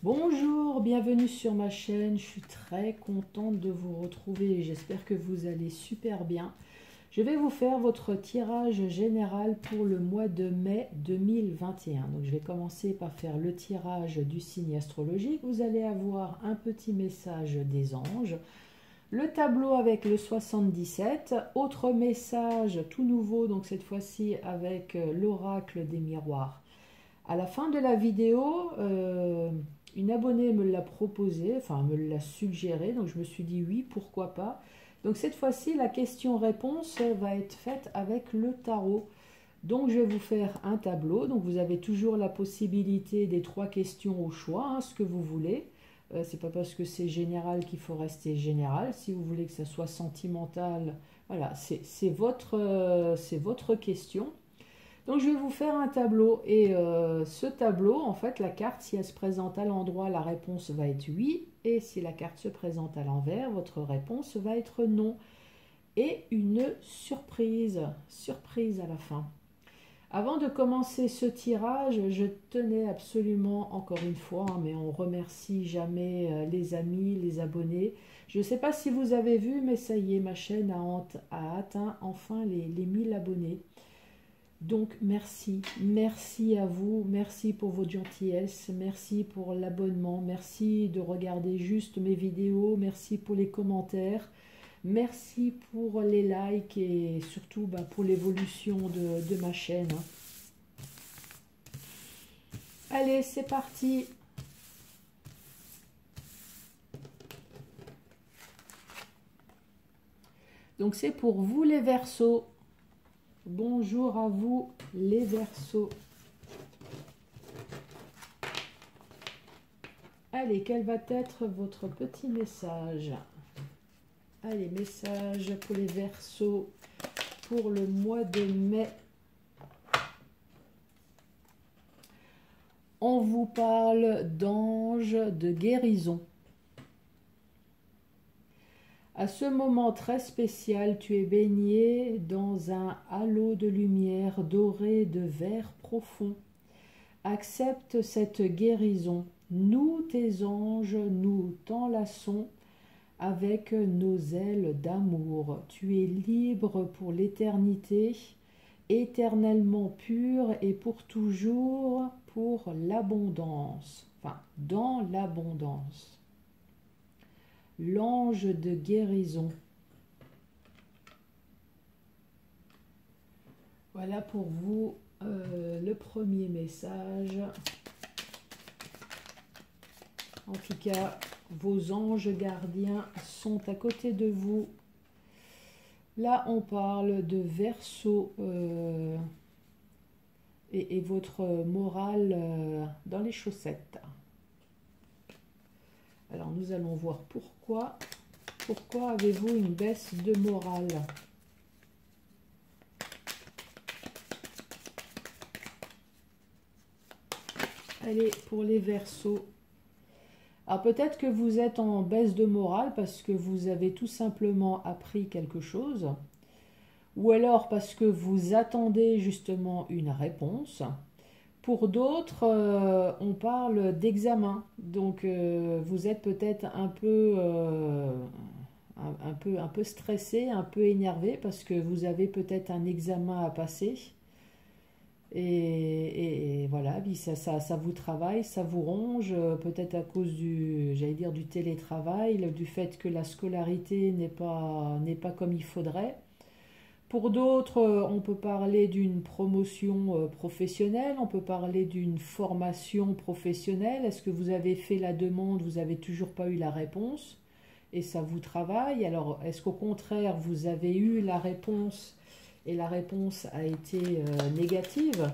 Bonjour, bienvenue sur ma chaîne. Je suis très contente de vous retrouver. J'espère que vous allez super bien. Je vais vous faire votre tirage général pour le mois de mai 2021. Donc je vais commencer par faire le tirage du signe astrologique. Vous allez avoir un petit message des anges. Le tableau avec le 77. Autre message tout nouveau, donc cette fois-ci avec l'oracle des miroirs. À la fin de la vidéo, une abonnée me l'a proposé, enfin me l'a suggéré, donc je me suis dit oui, pourquoi pas. Donc cette fois-ci, la question-réponse va être faite avec le tarot. Donc je vais vous faire un tableau, donc vous avez toujours la possibilité des 3 questions au choix, hein, ce que vous voulez. C'est pas parce que c'est général qu'il faut rester général. Si vous voulez que ça soit sentimental, voilà, c'est votre question. Donc je vais vous faire un tableau et ce tableau, en fait, la carte, si elle se présente à l'endroit, la réponse va être oui. Et si la carte se présente à l'envers, votre réponse va être non. Et une surprise à la fin. Avant de commencer ce tirage, je tenais absolument, encore une fois, hein, mais on remercie jamais les amis, les abonnés. Je ne sais pas si vous avez vu, mais ça y est, ma chaîne a atteint enfin les 1000 abonnés. Donc merci à vous, merci pour votre gentillesse, merci pour l'abonnement, merci de regarder juste mes vidéos, merci pour les commentaires, merci pour les likes et surtout pour l'évolution de ma chaîne. Allez, c'est parti. Donc c'est pour vous les Verseaux. Bonjour à vous les Verseaux. Allez, quel va être votre petit message? Allez, message pour les Verseaux pour le mois de mai. On vous parle d'anges de guérison. À ce moment très spécial, tu es baigné dans un halo de lumière dorée de vert profond. Accepte cette guérison. Nous, tes anges, nous t'enlaçons avec nos ailes d'amour. Tu es libre pour l'éternité, éternellement pur et pour toujours, pour l'abondance. Enfin, dans l'abondance. L'ange de guérison. Voilà pour vous le premier message. En tout cas, vos anges gardiens sont à côté de vous. Là, on parle de Verseau et votre morale dans les chaussettes. Alors, nous allons voir pourquoi. Pourquoi avez-vous une baisse de morale? Allez, pour les Verseaux. Alors peut-être que vous êtes en baisse de morale parce que vous avez tout simplement appris quelque chose. Ou alors parce que vous attendez justement une réponse. Pour d'autres, on parle d'examen. Donc vous êtes peut-être un peu stressé, un peu énervé parce que vous avez peut-être un examen à passer. Et voilà, ça vous travaille, ça vous ronge, peut-être à cause du télétravail, du fait que la scolarité n'est pas comme il faudrait. Pour d'autres, on peut parler d'une promotion professionnelle, on peut parler d'une formation professionnelle. Est-ce que vous avez fait la demande, vous n'avez toujours pas eu la réponse et ça vous travaille? Alors, est-ce qu'au contraire, vous avez eu la réponse et la réponse a été négative?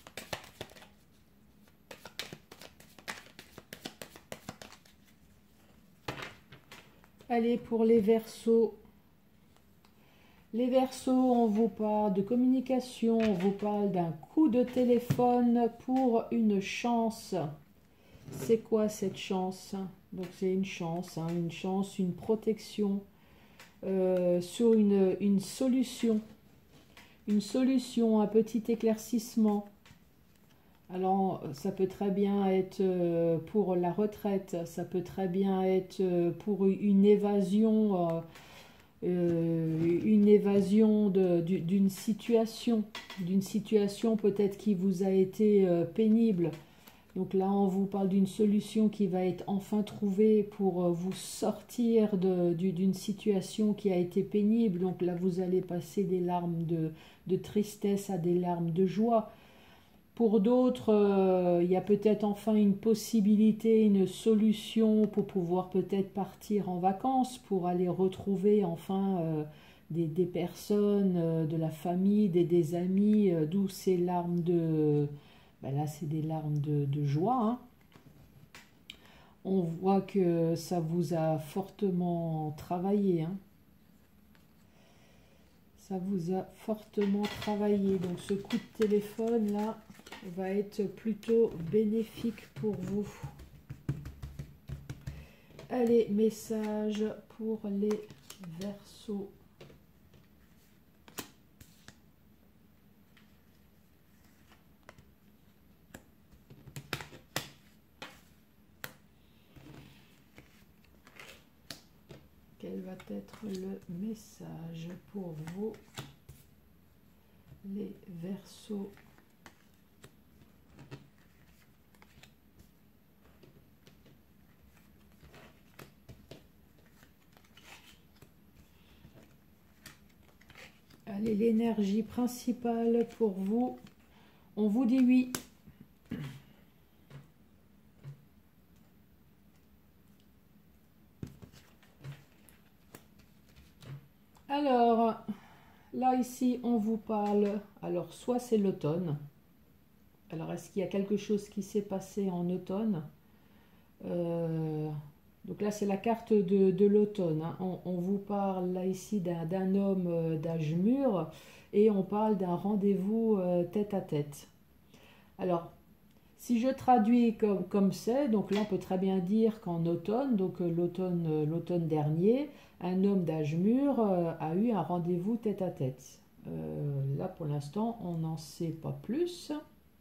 Allez, pour les Verseaux. Les Verseaux, on vous parle de communication, on vous parle d'un coup de téléphone pour une chance. C'est quoi cette chance? Donc c'est une chance, hein, une protection sur une solution. Une solution, un petit éclaircissement. Alors, ça peut très bien être pour la retraite, ça peut très bien être pour une évasion d'une situation peut-être qui vous a été pénible. Donc là, on vous parle d'une solution qui va être enfin trouvée pour vous sortir d'une situation qui a été pénible. Donc là, vous allez passer des larmes de tristesse à des larmes de joie. Pour d'autres, il y a peut-être enfin une possibilité, une solution pour pouvoir peut-être partir en vacances, pour aller retrouver enfin des personnes de la famille, des amis, d'où ces larmes ben là, c'est des larmes de joie, hein. On voit que ça vous a fortement travaillé, hein. Ça vous a fortement travaillé. Donc ce coup de téléphone là va être plutôt bénéfique pour vous. Allez, message pour les Verseaux. Quel va être le message pour vous, les Verseaux? Allez, l'énergie principale pour vous, on vous dit oui. Alors, là ici, on vous parle, alors soit c'est l'automne. Alors, est-ce qu'il y a quelque chose qui s'est passé en automne? Donc là, c'est la carte de l'automne, hein. On vous parle là ici d'un homme d'âge mûr et on parle d'un rendez-vous tête à tête. Alors, si je traduis comme c'est, donc là on peut très bien dire qu'en automne, donc l'automne dernier, un homme d'âge mûr a eu un rendez-vous tête à tête. Là pour l'instant on n'en sait pas plus.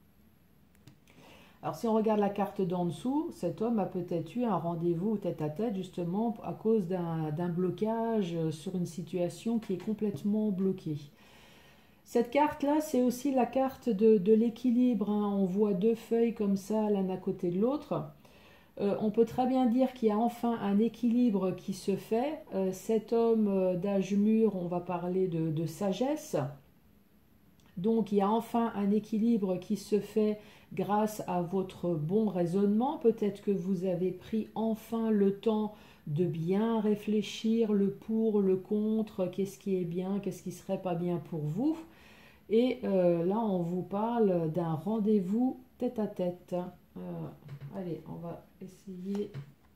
Alors si on regarde la carte d'en dessous, cet homme a peut-être eu un rendez-vous tête à tête justement à cause d'un blocage sur une situation qui est complètement bloquée. Cette carte-là, c'est aussi la carte de l'équilibre, hein. On voit deux feuilles comme ça, l'un à côté de l'autre. On peut très bien dire qu'il y a enfin un équilibre qui se fait. Cet homme d'âge mûr, on va parler de sagesse. Donc il y a enfin un équilibre qui se fait grâce à votre bon raisonnement. Peut-être que vous avez pris enfin le temps de bien réfléchir le pour, le contre, qu'est-ce qui est bien, qu'est-ce qui serait pas bien pour vous. Et là, on vous parle d'un rendez-vous tête à tête. Allez, on va essayer.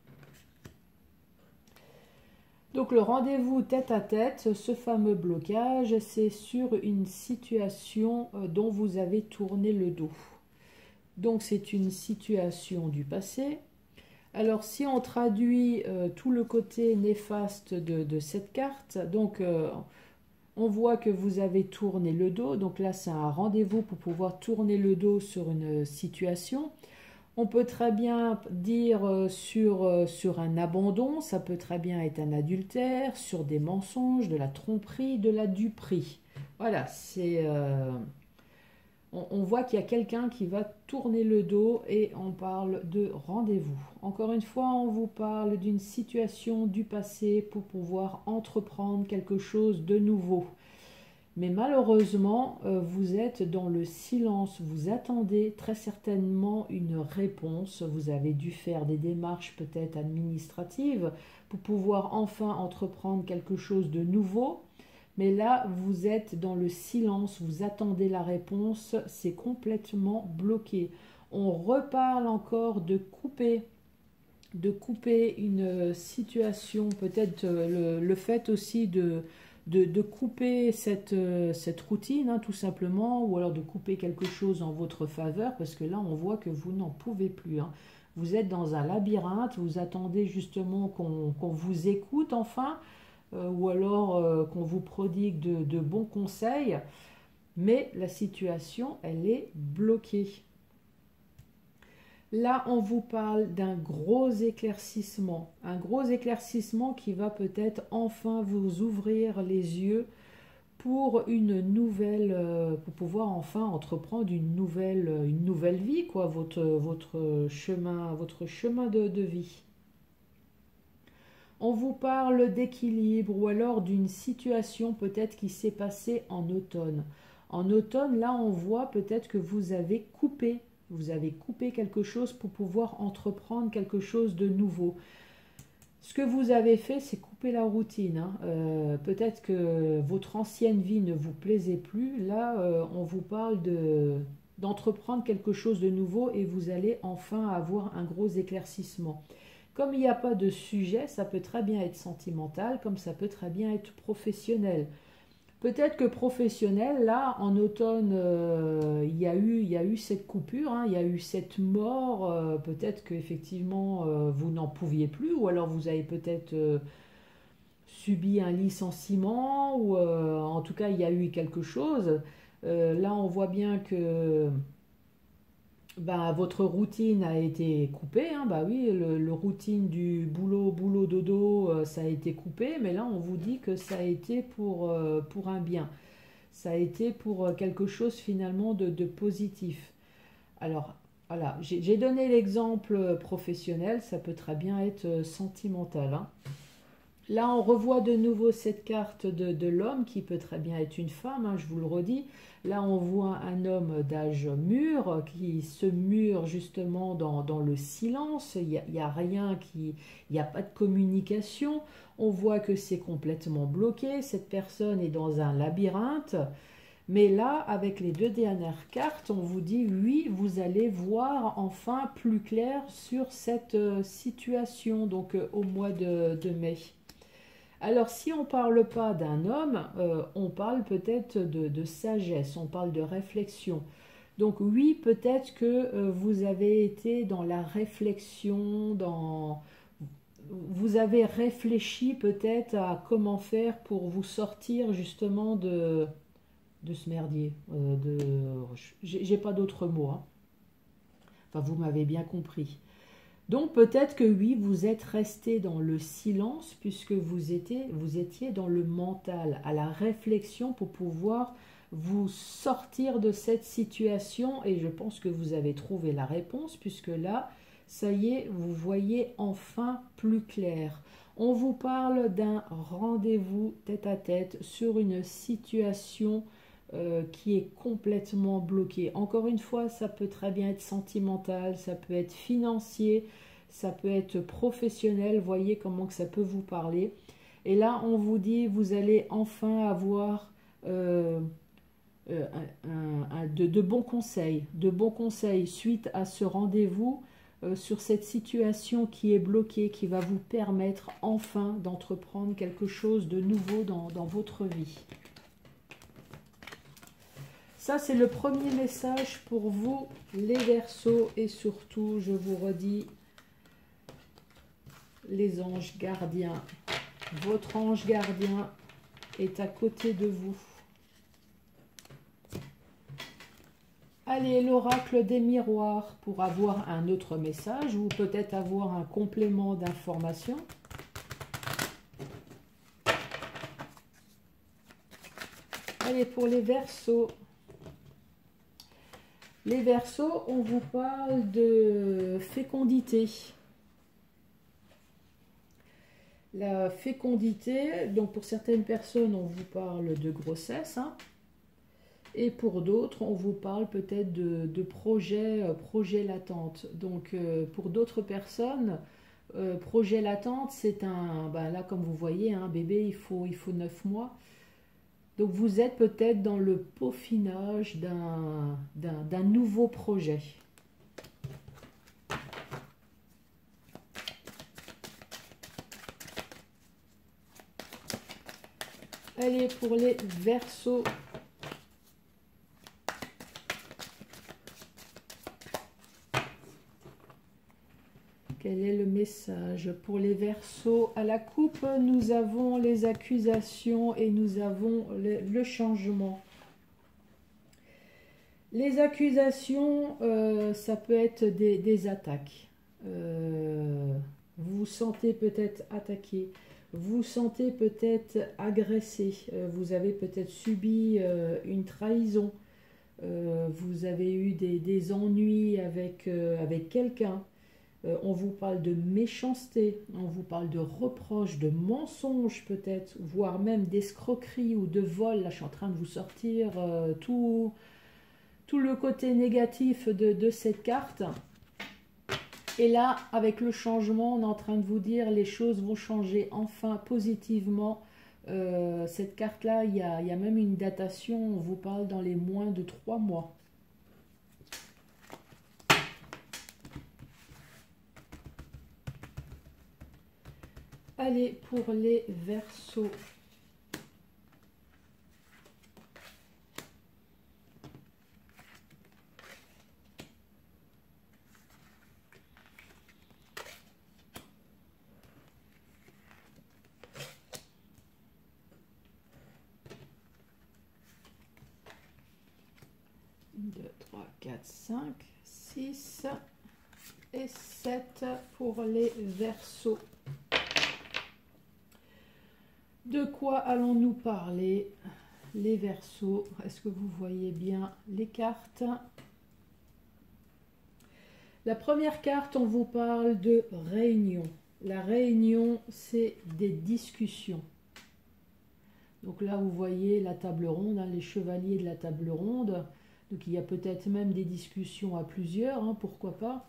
Donc le rendez-vous tête à tête, ce fameux blocage, c'est sur une situation dont vous avez tourné le dos. Donc c'est une situation du passé. Alors si on traduit tout le côté néfaste de cette carte, donc on voit que vous avez tourné le dos. Donc là c'est un rendez-vous pour pouvoir tourner le dos sur une situation. On peut très bien dire sur un abandon, ça peut très bien être un adultère, sur des mensonges, de la tromperie, de la duperie. Voilà, on voit qu'il y a quelqu'un qui va tourner le dos et on parle de rendez-vous. Encore une fois, on vous parle d'une situation du passé pour pouvoir entreprendre quelque chose de nouveau. Mais malheureusement, vous êtes dans le silence, vous attendez très certainement une réponse. Vous avez dû faire des démarches peut-être administratives pour pouvoir enfin entreprendre quelque chose de nouveau. Mais là, vous êtes dans le silence, vous attendez la réponse, c'est complètement bloqué. On reparle encore de couper une situation, peut-être le fait aussi de couper cette routine, hein, tout simplement, ou alors de couper quelque chose en votre faveur, parce que là, on voit que vous n'en pouvez plus, hein. Vous êtes dans un labyrinthe, vous attendez justement qu'on vous écoute enfin, ou alors qu'on vous prodigue de bons conseils, mais la situation, elle est bloquée. Là, on vous parle d'un gros éclaircissement. Un gros éclaircissement qui va peut-être enfin vous ouvrir les yeux pour une nouvelle, pour pouvoir enfin entreprendre une nouvelle vie, quoi, votre chemin de vie. On vous parle d'équilibre ou alors d'une situation peut-être qui s'est passée en automne. En automne, là, on voit peut-être que vous avez coupé quelque chose pour pouvoir entreprendre quelque chose de nouveau. Ce que vous avez fait, c'est couper la routine, hein. Peut-être que votre ancienne vie ne vous plaisait plus. Là, on vous parle d'entreprendre quelque chose de nouveau et vous allez enfin avoir un gros éclaircissement. Comme il n'y a pas de sujet, ça peut très bien être sentimental, comme ça peut très bien être professionnel. Peut-être que professionnel, là, en automne, il y a eu cette coupure, hein, il y a eu cette mort. Peut-être qu'effectivement, vous n'en pouviez plus, ou alors vous avez peut-être subi un licenciement, ou en tout cas, il y a eu quelque chose. Là, on voit bien que bah, votre routine a été coupée, hein, bah oui, le routine du boulot, dodo, ça a été coupé, mais là on vous dit que ça a été pour un bien. Ça a été pour quelque chose finalement de positif. Alors voilà, j'ai donné l'exemple professionnel, ça peut très bien être sentimental, hein. Là, on revoit de nouveau cette carte de l'homme qui peut très bien être une femme, hein, je vous le redis. Là, on voit un homme d'âge mûr qui se mûre justement dans le silence. Il y a rien il n'y a pas de communication. On voit que c'est complètement bloqué. Cette personne est dans un labyrinthe. Mais là, avec les deux dernières cartes, on vous dit oui, vous allez voir enfin plus clair sur cette situation, donc au mois de mai. Alors, si on ne parle pas d'un homme, on parle peut-être de sagesse, on parle de réflexion. Donc oui, peut-être que vous avez été dans la réflexion, vous avez réfléchi peut-être à comment faire pour vous sortir justement de ce merdier. J'ai pas d'autres mots, hein. Enfin, vous m'avez bien compris. Donc peut-être que oui, vous êtes resté dans le silence puisque vous étiez dans le mental, à la réflexion pour pouvoir vous sortir de cette situation et je pense que vous avez trouvé la réponse puisque là, ça y est, vous voyez enfin plus clair. On vous parle d'un rendez-vous tête-à-tête sur une situation qui est complètement bloquée. Encore une fois, ça peut très bien être sentimental, ça peut être financier, ça peut être professionnel. Voyez comment que ça peut vous parler. Et là, on vous dit, vous allez enfin avoir de bons conseils suite à ce rendez-vous sur cette situation qui est bloquée, qui va vous permettre enfin d'entreprendre quelque chose de nouveau dans votre vie. Ça, c'est le premier message pour vous, les Verseaux. Et surtout, je vous redis, les anges gardiens. Votre ange gardien est à côté de vous. Allez, l'oracle des miroirs pour avoir un autre message ou peut-être avoir un complément d'information. Allez, pour les Verseaux. Les Verseaux, on vous parle de fécondité. La fécondité, donc pour certaines personnes, on vous parle de grossesse, hein, et pour d'autres, on vous parle peut-être de projet latente. Donc pour d'autres personnes, projet latente, c'est là comme vous voyez, un bébé, il faut 9 mois. Donc vous êtes peut-être dans le peaufinage d'un nouveau projet. Allez, pour les Verseaux. Quel est le message pour les Verseaux? À la coupe, nous avons les accusations et nous avons le changement. Les accusations, ça peut être des attaques. Vous vous sentez peut-être attaqué, vous vous sentez peut-être agressé, vous avez peut-être subi une trahison, vous avez eu des ennuis avec quelqu'un. On vous parle de méchanceté, on vous parle de reproches, de mensonges peut-être, voire même d'escroquerie ou de vol. Là, je suis en train de vous sortir tout le côté négatif de cette carte. Et là, avec le changement, on est en train de vous dire les choses vont changer enfin positivement. Cette carte-là, il y a même une datation, on vous parle dans les moins de 3 mois. Allez, pour les Verseaux. Une, 2, 3, 4, 5, 6 et 7 pour les Verseaux. De quoi allons-nous parler, les Verseaux? Est-ce que vous voyez bien les cartes? La première carte, on vous parle de réunion. La réunion, c'est des discussions. Donc là, vous voyez la table ronde, hein, les chevaliers de la table ronde. Donc il y a peut-être même des discussions à plusieurs, hein, pourquoi pas.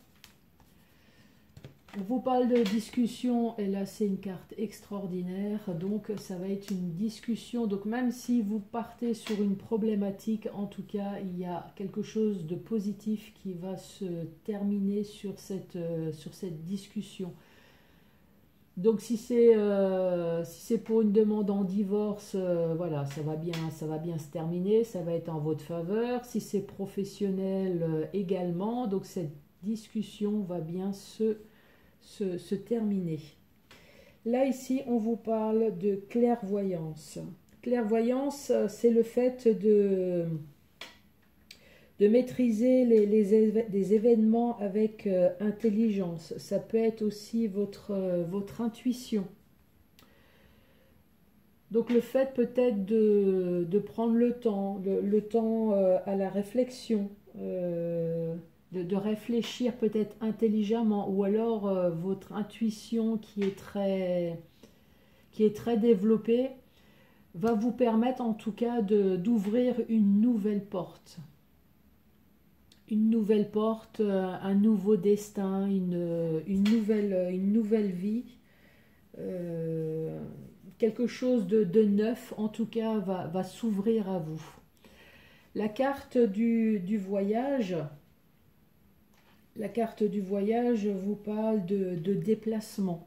On vous parle de discussion, et là c'est une carte extraordinaire, donc ça va être une discussion. Donc même si vous partez sur une problématique, en tout cas il y a quelque chose de positif qui va se terminer sur cette discussion. Donc si c'est pour une demande en divorce, voilà, ça va bien se terminer, ça va être en votre faveur. Si c'est professionnel également, donc cette discussion va bien se terminer. Là, ici, on vous parle de clairvoyance. Clairvoyance, c'est le fait de maîtriser des événements avec intelligence. Ça peut être aussi votre intuition. Donc le fait peut-être de prendre le temps à la réflexion, de réfléchir peut-être intelligemment, ou alors votre intuition qui est très développée va vous permettre en tout cas d'ouvrir une nouvelle porte. Une nouvelle porte, un nouveau destin, une nouvelle vie. Quelque chose de neuf en tout cas va s'ouvrir à vous. La carte du voyage. La carte du voyage vous parle de déplacement.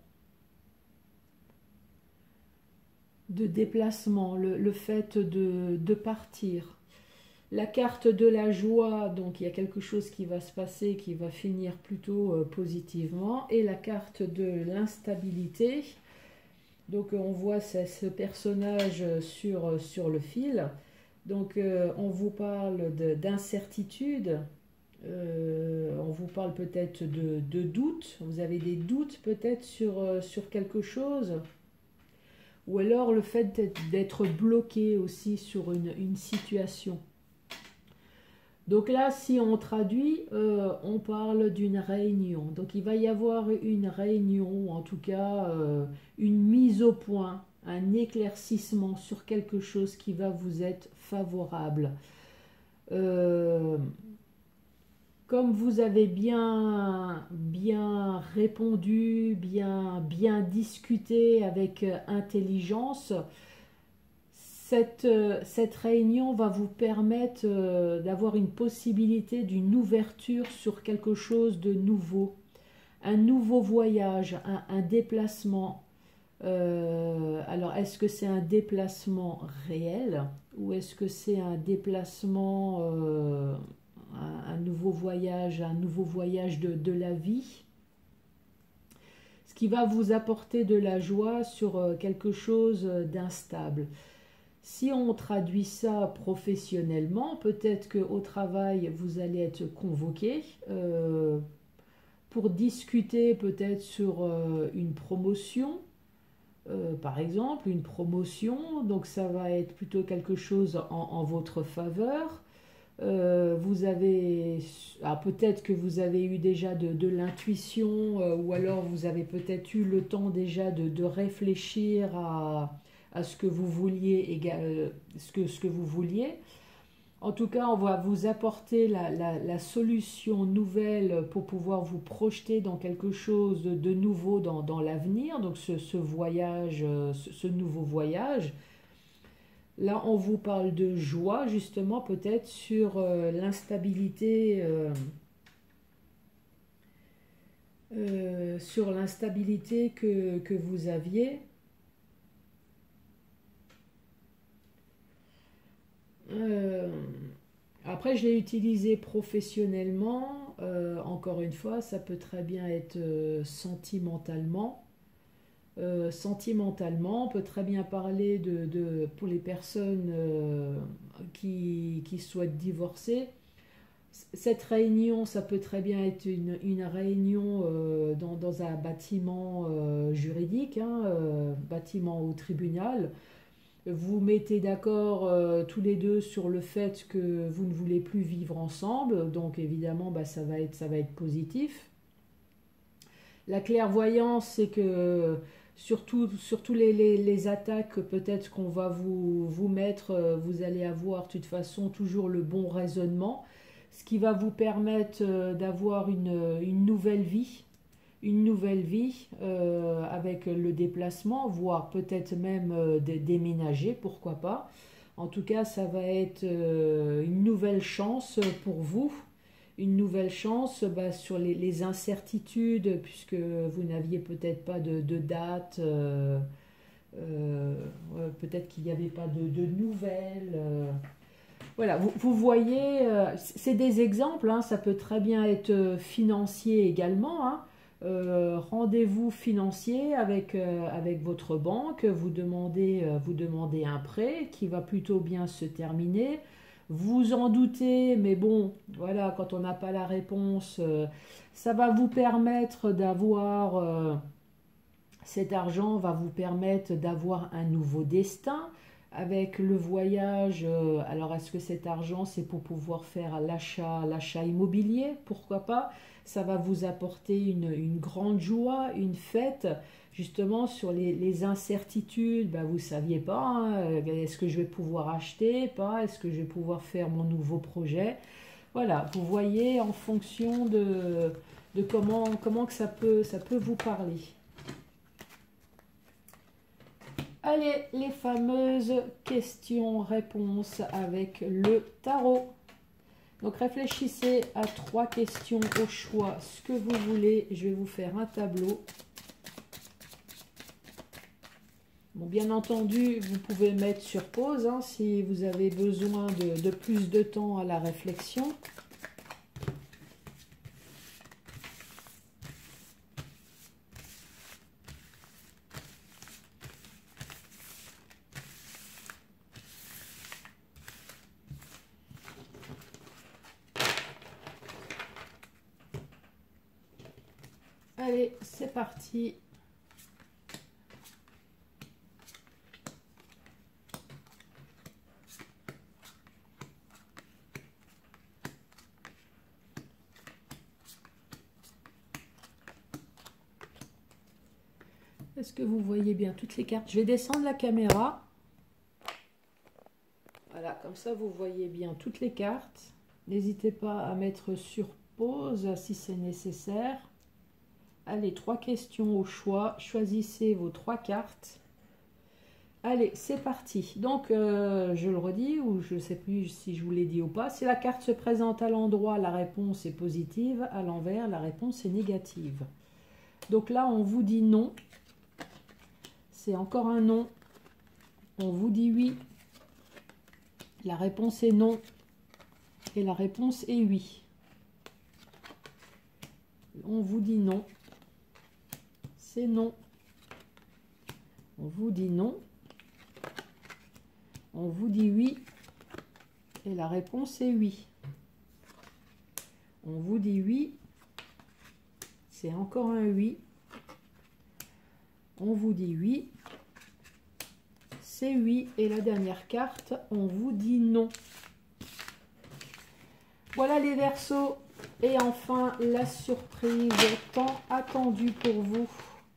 De déplacement, le fait de partir. La carte de la joie, donc il y a quelque chose qui va se passer, qui va finir plutôt positivement. Et la carte de l'instabilité, donc on voit ce personnage sur le fil. Donc on vous parle d'incertitude. On vous parle peut-être de doute, vous avez des doutes peut-être sur quelque chose, ou alors le fait d'être bloqué aussi sur une situation. Donc là, si on traduit, on parle d'une réunion. Donc il va y avoir une réunion, ou en tout cas une mise au point, un éclaircissement sur quelque chose qui va vous être favorable. Comme vous avez bien répondu, bien discuté avec intelligence, cette réunion va vous permettre d'avoir une possibilité d'une ouverture sur quelque chose de nouveau, un nouveau voyage, un déplacement. Alors, est-ce que c'est un déplacement réel ou est-ce que c'est un déplacement, un nouveau voyage de la vie? Qui va vous apporter de la joie sur quelque chose d'instable. Si on traduit ça professionnellement, peut-être qu'au travail, vous allez être convoqué pour discuter peut-être sur une promotion, par exemple, une promotion. Donc ça va être plutôt quelque chose en votre faveur. Vous avez, peut-être que vous avez eu déjà de l'intuition ou alors vous avez peut-être eu le temps déjà de réfléchir à ce que vous vouliez, ce que vous vouliez. En tout cas, on va vous apporter la solution nouvelle pour pouvoir vous projeter dans quelque chose de nouveau dans l'avenir, donc ce voyage, ce nouveau voyage. Là, on vous parle de joie, justement, peut-être sur l'instabilité que vous aviez. Après, je l'ai utilisé professionnellement. Encore une fois, ça peut très bien être sentimentalement. Sentimentalement, on peut très bien parler pour les personnes qui souhaitent divorcer. Cette réunion, ça peut très bien être une réunion dans un bâtiment juridique, hein, bâtiment au tribunal. Vous mettez d'accord tous les deux sur le fait que vous ne voulez plus vivre ensemble, donc évidemment bah, ça va être positif. La clairvoyance, c'est que surtout les attaques peut-être qu'on va vous mettre, vous allez avoir de toute façon toujours le bon raisonnement, ce qui va vous permettre d'avoir une nouvelle vie avec le déplacement, voire peut-être même déménager, pourquoi pas. En tout cas, ça va être une nouvelle chance pour vous, une nouvelle chance sur les incertitudes, puisque vous n'aviez peut-être pas de date, peut-être qu'il n'y avait pas de nouvelles. Voilà, vous voyez, c'est des exemples, hein, ça peut très bien être financier également. Hein. Rendez-vous financier avec votre banque, vous demandez un prêt qui va plutôt bien se terminer. Vous en doutez, mais bon, voilà, quand on n'a pas la réponse, ça va vous permettre d'avoir, cet argent va vous permettre d'avoir un nouveau destin avec le voyage. Alors, est-ce que cet argent, c'est pour pouvoir faire l'achat immobilier? Pourquoi pas? Ça va vous apporter une grande joie, une fête, justement sur les incertitudes. Ben, vous ne saviez pas, hein, est-ce que je vais pouvoir acheter? Pas? Est-ce que je vais pouvoir faire mon nouveau projet? Voilà, vous voyez en fonction de comment que ça peut vous parler. Allez, les fameuses questions-réponses avec le tarot. Donc réfléchissez à 3 questions au choix, ce que vous voulez. Je vais vous faire un tableau. Bon, bien entendu, vous pouvez mettre sur pause hein, si vous avez besoin de plus de temps à la réflexion. Allez, c'est parti. Est-ce que vous voyez bien toutes les cartes? Je vais descendre la caméra. Voilà, comme ça vous voyez bien toutes les cartes. N'hésitez pas à mettre sur pause si c'est nécessaire. Allez, 3 questions au choix. Choisissez vos 3 cartes. Allez, c'est parti. Donc, je le redis, ou je ne sais plus si je vous l'ai dit ou pas. Si la carte se présente à l'endroit, la réponse est positive. À l'envers, la réponse est négative. Donc là, on vous dit non. C'est encore un non. On vous dit oui. La réponse est non. Et la réponse est oui. On vous dit non. C'est non. On vous dit non. On vous dit oui. Et la réponse est oui. On vous dit oui. C'est encore un oui. On vous dit oui. C'est oui. Et la dernière carte, on vous dit non. Voilà les Verseaux. Et enfin, la surprise tant attendue pour vous.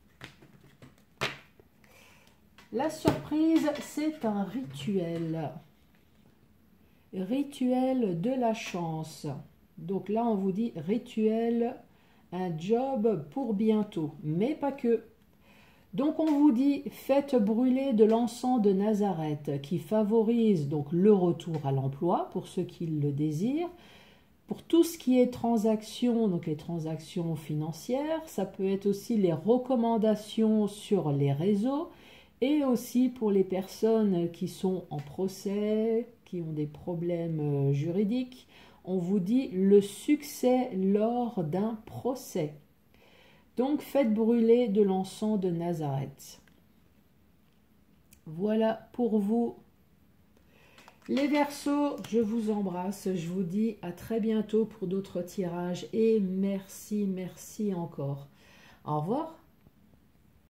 La surprise, c'est un rituel. Rituel de la chance. Donc là, on vous dit rituel, un job pour bientôt, mais pas que. Donc on vous dit faites brûler de l'encens de Nazareth qui favorise donc le retour à l'emploi pour ceux qui le désirent. Pour tout ce qui est transactions, donc les transactions financières, ça peut être aussi les recommandations sur les réseaux et aussi pour les personnes qui sont en procès, qui ont des problèmes juridiques. On vous dit le succès lors d'un procès. Donc faites brûler de l'encens de Nazareth. Voilà pour vous. Les Verseaux, je vous embrasse. Je vous dis à très bientôt pour d'autres tirages. Et merci, merci encore. Au revoir.